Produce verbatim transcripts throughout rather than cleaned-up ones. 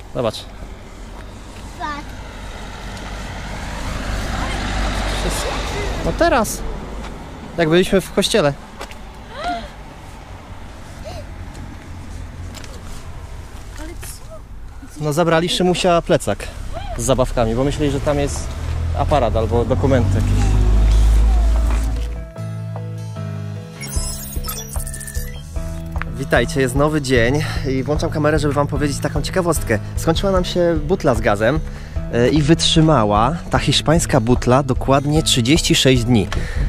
Zobacz. No teraz. Jak byliśmy w kościele. No zabrali Szymusia plecak z zabawkami, bo myśleli, że tam jest aparat albo dokumenty jakieś. Witajcie, jest nowy dzień i włączam kamerę, żeby wam powiedzieć taką ciekawostkę. Skończyła nam się butla z gazem i wytrzymała ta hiszpańska butla dokładnie trzydzieści sześć dni.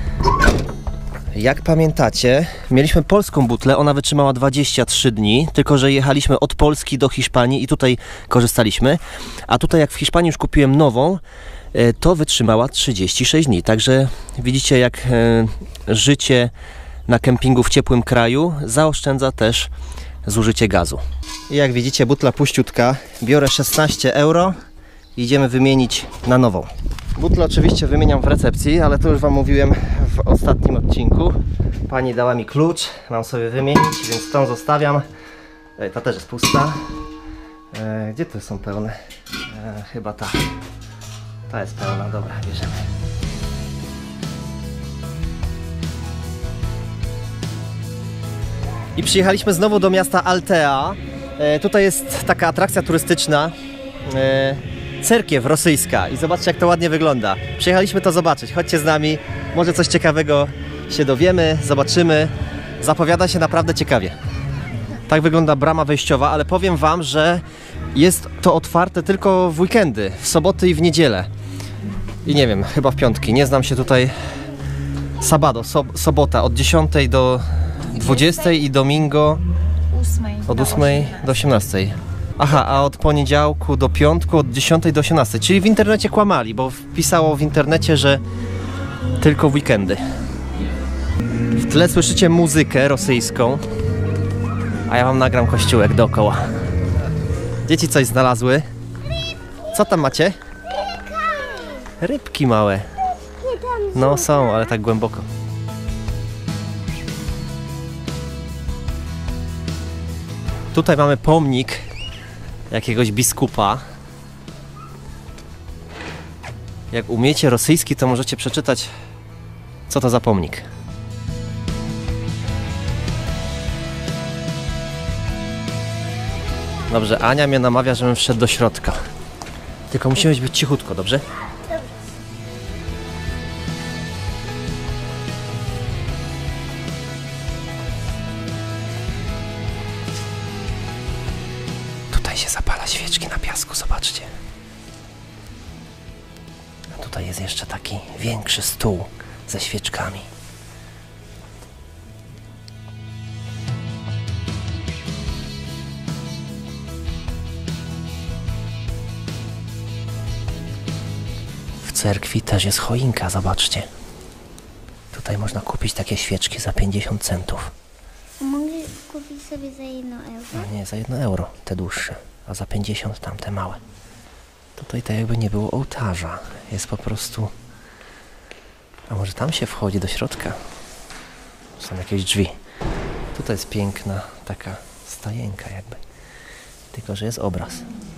Jak pamiętacie, mieliśmy polską butlę, ona wytrzymała dwadzieścia trzy dni, tylko że jechaliśmy od Polski do Hiszpanii i tutaj korzystaliśmy. A tutaj jak w Hiszpanii już kupiłem nową, to wytrzymała trzydzieści sześć dni. Także widzicie, jak życie na kempingu w ciepłym kraju zaoszczędza też zużycie gazu. I jak widzicie, butla puściutka, biorę szesnaście euro i idziemy wymienić na nową. Butlę oczywiście wymieniam w recepcji, ale to już wam mówiłem w ostatnim odcinku. Pani dała mi klucz, mam sobie wymienić, więc tą zostawiam. Ta też jest pusta. E, gdzie tu są pełne? E, chyba ta. Ta jest pełna, dobra, bierzemy. I przyjechaliśmy znowu do miasta Altea. E, tutaj jest taka atrakcja turystyczna. E, cerkiew rosyjska i zobaczcie, jak to ładnie wygląda. Przyjechaliśmy to zobaczyć, chodźcie z nami, może coś ciekawego się dowiemy, zobaczymy. Zapowiada się naprawdę ciekawie. Tak wygląda brama wejściowa, ale powiem wam, że jest to otwarte tylko w weekendy, w soboty i w niedzielę. I nie wiem, chyba w piątki, nie znam się tutaj. Sabado, so, sobota od dziesiątej do dwudziestej i domingo od ósmej do osiemnastej. Aha, a od poniedziałku do piątku od dziesiątej do osiemnastej, czyli w internecie kłamali, bo wpisało w internecie, że tylko w weekendy. W tle słyszycie muzykę rosyjską, a ja wam nagram kościółek dookoła. Dzieci coś znalazły. Co tam macie? Rybki małe. No są, ale tak głęboko. Tutaj mamy pomnik jakiegoś biskupa. Jak umiecie rosyjski, to możecie przeczytać, co to za pomnik. Dobrze, Ania mnie namawia, żebym wszedł do środka. Tylko musimy być cichutko, dobrze? Tutaj się zapala świeczki na piasku, zobaczcie. A tutaj jest jeszcze taki większy stół ze świeczkami. W cerkwi też jest choinka, zobaczcie. Tutaj można kupić takie świeczki za pięćdziesiąt centów. Mogę kupić sobie za jedno euro? No nie, za jedno euro te dłuższe, a za pięćdziesiąt tam te małe. Tutaj tak jakby nie było ołtarza, jest po prostu... A może tam się wchodzi do środka? Są jakieś drzwi. Tutaj jest piękna taka stajenka jakby, tylko że jest obraz.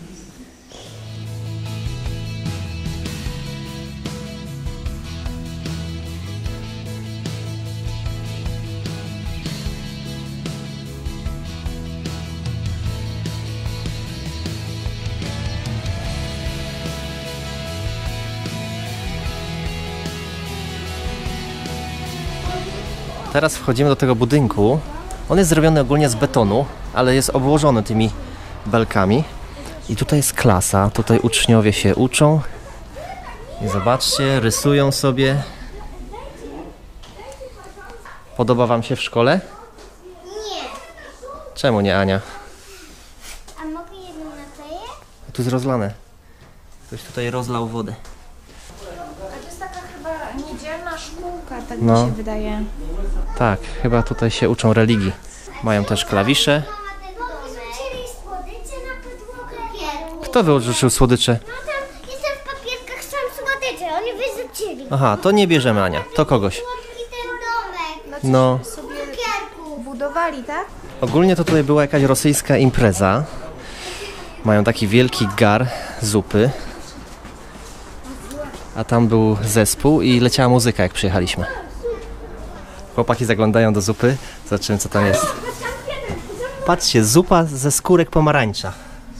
Teraz wchodzimy do tego budynku. On jest zrobiony ogólnie z betonu, ale jest obłożony tymi belkami. I tutaj jest klasa, tutaj uczniowie się uczą. I zobaczcie, rysują sobie. Podoba wam się w szkole? Nie. Czemu nie, Ania? A mogę jedną naklejkę? Tu jest rozlane. Ktoś tutaj rozlał wodę. To jest taka chyba niedzielna szkółka, tak No. mi się wydaje. Tak, chyba tutaj się uczą religii. Mają też klawisze. Wyrzucili słodycze na podłogę. Kto wyrzucił słodycze? No tam jestem w papierkach, są słodycze, oni wyrzucili. Aha, to nie bierzemy, Ania. To kogoś. Słodki ten domek. No. Sobie budowali, tak? Ogólnie to tutaj była jakaś rosyjska impreza. Mają taki wielki gar zupy. A tam był zespół i leciała muzyka, jak przyjechaliśmy. Chłopaki zaglądają do zupy. Zobaczymy, co tam jest. Patrzcie, zupa ze skórek pomarańcza.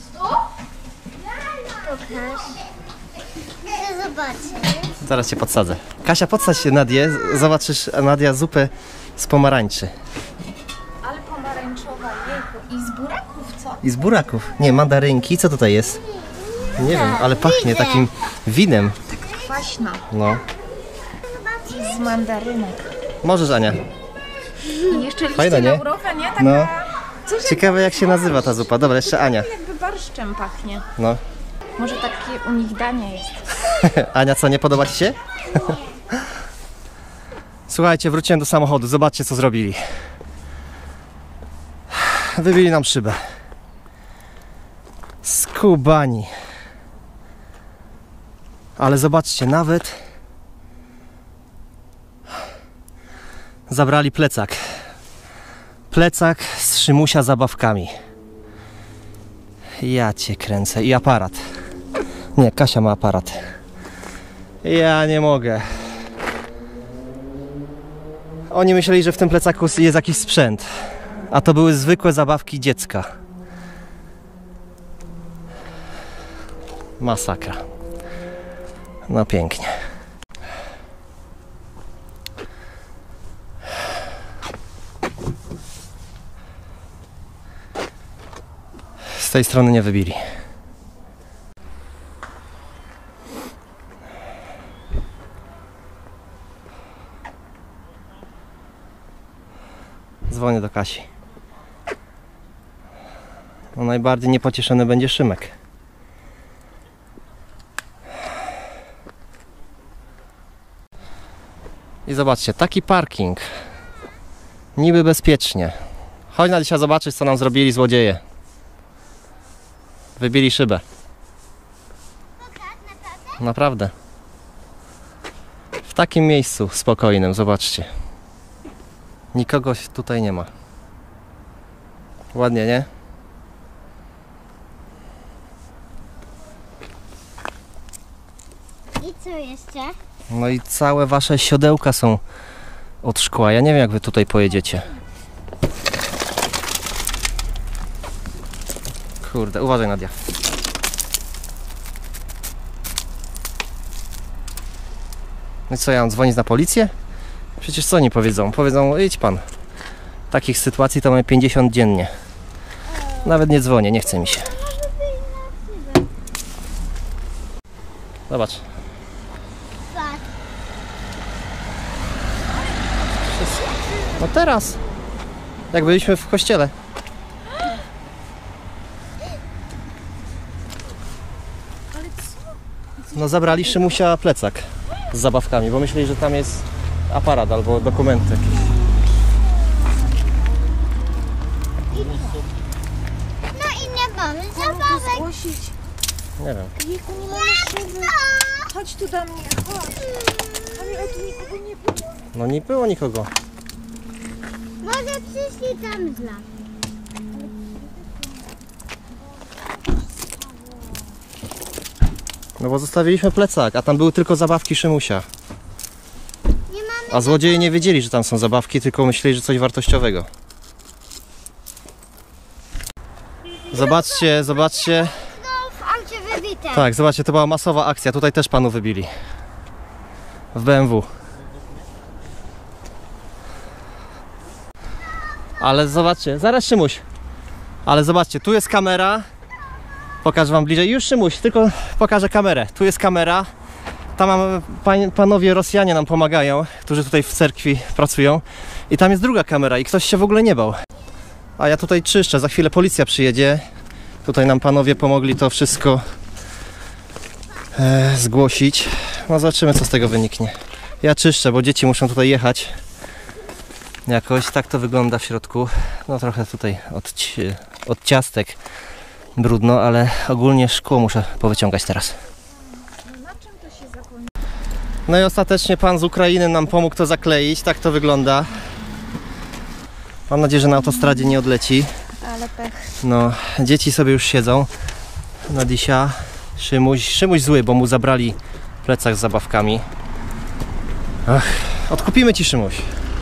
Pokaż. Chcę zobaczyć. Zaraz cię podsadzę. Kasia, podsadź się Nadię. Zobaczysz, Nadia, zupę z pomarańczy. Ale pomarańczowa, jejku. I z buraków, co? I z buraków. Nie, mandarynki. Co tutaj jest? Nie wiem, ale pachnie takim winem. Kwaśna. No. I z mandarynek. Możesz, Ania. I jeszcze liście Fajne, nie? laurowe, nie? Taka... No. Coś Ciekawe, jak się nazywa ta zupa. Dobra, jeszcze Ania. jakby barszczem pachnie. No. Może takie u nich danie jest. Ania, co, nie podoba ci się? Słuchajcie, wróciłem do samochodu. Zobaczcie, co zrobili. Wybili nam szybę. Skubani. Ale zobaczcie, nawet zabrali plecak. Plecak z Szymusia zabawkami. Ja cię kręcę. I aparat. Nie, Kasia ma aparat. Ja nie mogę. Oni myśleli, że w tym plecaku jest jakiś sprzęt. A to były zwykłe zabawki dziecka. Masakra. No pięknie. Z tej strony nie wybili. Dzwonię do Kasi. No najbardziej niepocieszony będzie Szymek. I zobaczcie, taki parking. Niby bezpiecznie. Chodź na dzisiaj zobaczyć, co nam zrobili złodzieje. Wybili szybę. Naprawdę. W takim miejscu spokojnym, zobaczcie. Nikogo tutaj nie ma. Ładnie, nie? I co jeszcze? No i całe wasze siodełka są od szkła. Ja nie wiem, jak wy tutaj pojedziecie. Kurde, uważaj, Nadia. No i co, ja mam dzwonić na policję? Przecież co oni powiedzą? Powiedzą, idź pan. Takich sytuacji to mamy pięćdziesiąt dziennie. Nawet nie dzwonię, nie chce mi się. Zobacz. No teraz. Jak byliśmy w kościele. No zabrali Szymusia plecak z zabawkami, bo myśleli, że tam jest aparat albo dokumenty jakieś. No i nie mamy zabawek. Zgłosić. Nie wiem. Jejku, nie mamy szyby. Chodź tu do mnie, chodź. Ale tu nikogo nie było. No nie było nikogo. Może przyszli tam z las. No bo zostawiliśmy plecak, a tam były tylko zabawki Szymusia. Nie mamy A złodzieje nie wiedzieli, że tam są zabawki, tylko myśleli, że coś wartościowego. Zobaczcie, zobaczcie. znów aucie wybite. Tak, zobaczcie, to była masowa akcja. Tutaj też panu wybili. W B M W. Ale zobaczcie, zaraz Szymuś. Ale zobaczcie, tu jest kamera. Pokażę wam bliżej. Już Szymuś, tylko pokażę kamerę. Tu jest kamera. Tam mamy, pan, panowie Rosjanie nam pomagają, którzy tutaj w cerkwi pracują. I tam jest druga kamera i ktoś się w ogóle nie bał. A ja tutaj czyszczę, za chwilę policja przyjedzie. Tutaj nam panowie pomogli to wszystko e, zgłosić. No zobaczymy, co z tego wyniknie. Ja czyszczę, bo dzieci muszą tutaj jechać. Jakoś tak to wygląda w środku. No trochę tutaj od, od ciastek brudno, ale ogólnie szkło muszę powyciągać teraz. Na czym to się zakończy? No i ostatecznie pan z Ukrainy nam pomógł to zakleić. Tak to wygląda. Mam nadzieję, że na autostradzie nie odleci. Ale pech. No, dzieci sobie już siedzą. Nadisia, Szymuś, Szymuś zły, bo mu zabrali plecak z zabawkami. Ach, odkupimy ci, Szymuś.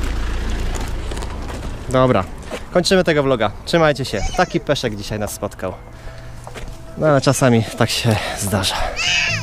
Dobra, kończymy tego vloga. Trzymajcie się. Taki peszek dzisiaj nas spotkał. No ale czasami tak się zdarza.